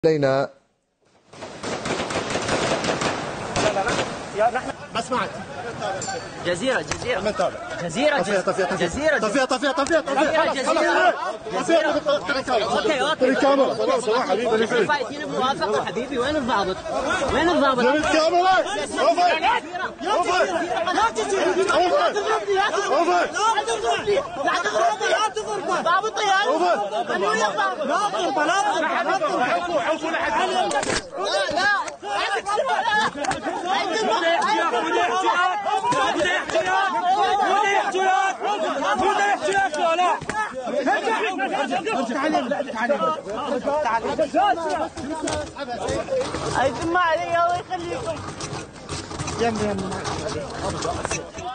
لينا نحن بس معك جزيرة طفيها جزيرة اوكي فايتين بموافقة حبيبي. وين الضابط؟ الكاميرا ضابط ما علي الله يخليكم.